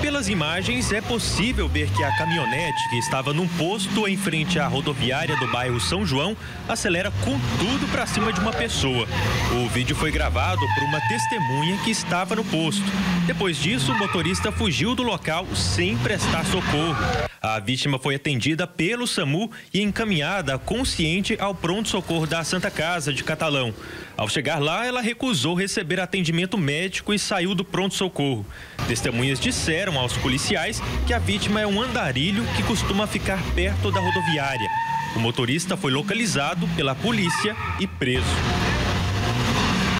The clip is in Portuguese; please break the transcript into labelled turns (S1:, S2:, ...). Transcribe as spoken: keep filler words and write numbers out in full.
S1: Pelas imagens, é possível ver que a caminhonete que estava num posto em frente à rodoviária do bairro São João acelera com tudo para cima de uma pessoa. O vídeo foi gravado por uma testemunha que estava no posto. Depois disso, o motorista fugiu do local sem prestar socorro. A vítima foi atendida pelo SAMU e encaminhada consciente ao pronto-socorro da Santa Casa de Catalão. Ao chegar lá, ela recusou receber atendimento médico e saiu do pronto-socorro. Testemunhas disseram aos policiais que a vítima é um andarilho que costuma ficar perto da rodoviária. O motorista foi localizado pela polícia e preso.